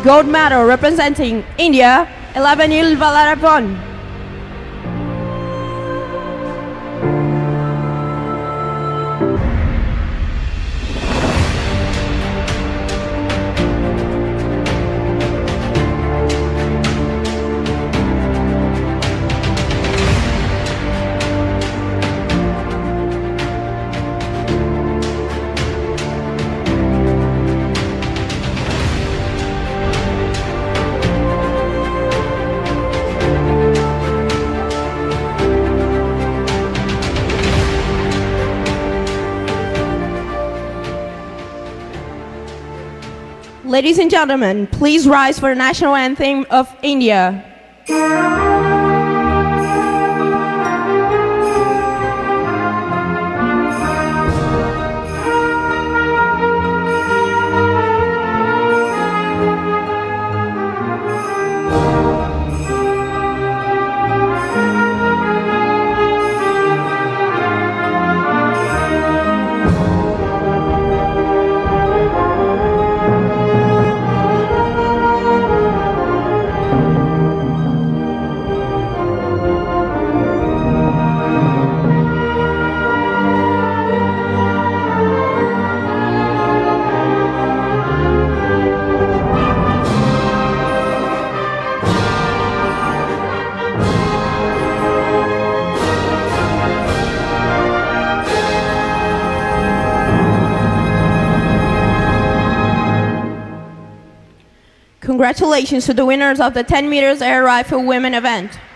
Gold medal representing India, Elavenil Valarivan. Ladies and gentlemen, please rise for the national anthem of India. Congratulations to the winners of the 10 meters air rifle women event.